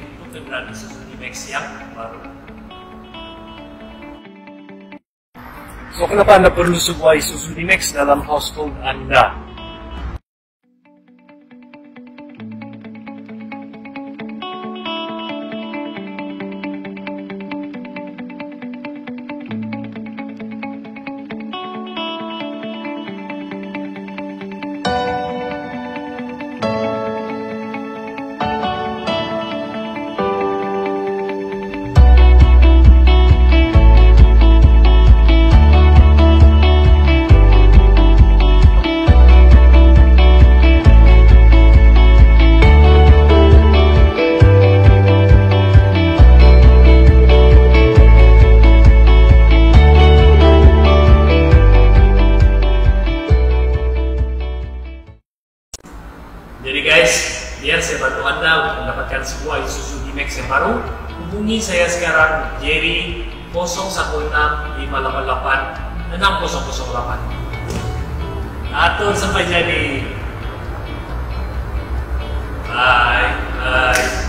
untuk kendaraan Isuzu D-Max yang baru. So, kenapa Anda perlu sebuah Isuzu D-Max dalam household Anda? Jadi guys, biar saya bantu Anda untuk mendapatkan sebuah Isuzu D-Max yang baru, hubungi saya sekarang, Jerry 016-588-6008. Atur sampai jadi. Bye.